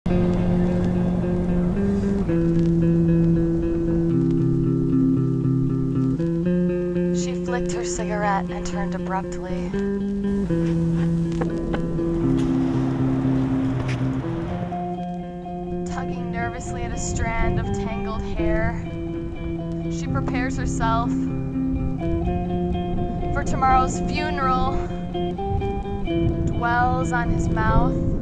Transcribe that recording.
She flicked her cigarette and turned abruptly. Tugging nervously at a strand of tangled hair, she prepares herself for tomorrow's funeral, dwells on his mouth,